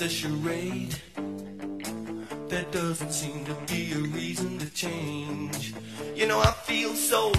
a charade. There doesn't seem to be a reason to change. You know, I feel so